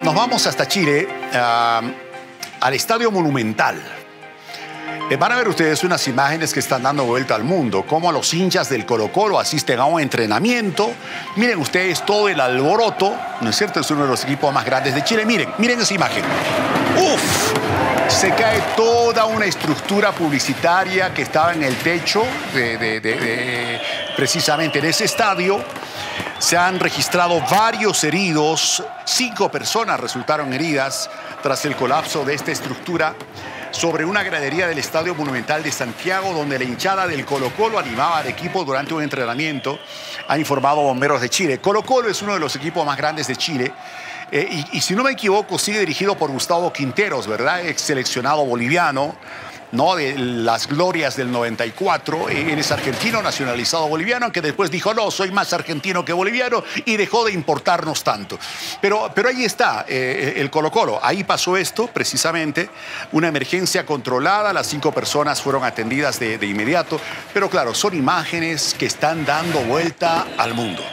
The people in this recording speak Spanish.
Nos vamos hasta Chile, al Estadio Monumental. Van a ver ustedes unas imágenes que están dando vuelta al mundo, cómo los hinchas del Colo-Colo asisten a un entrenamiento. Miren ustedes todo el alboroto, ¿no es cierto? Es uno de los equipos más grandes de Chile. Miren esa imagen. ¡Uf! Se cae toda una estructura publicitaria que estaba en el techo precisamente en ese estadio. Se han registrado varios heridos, 5 personas resultaron heridas tras el colapso de esta estructura sobre una gradería del Estadio Monumental de Santiago, donde la hinchada del Colo-Colo animaba al equipo durante un entrenamiento, ha informado Bomberos de Chile. Colo-Colo es uno de los equipos más grandes de Chile. Y si no me equivoco, sigue dirigido por Gustavo Quinteros, ¿verdad? Ex seleccionado boliviano, ¿no? De las glorias del 94. Él es argentino, nacionalizado boliviano, que después dijo, no, soy más argentino que boliviano, y dejó de importarnos tanto. Pero ahí está el Colo-Colo. Ahí pasó esto, precisamente, una emergencia controlada. Las 5 personas fueron atendidas de inmediato. Pero claro, son imágenes que están dando vuelta al mundo.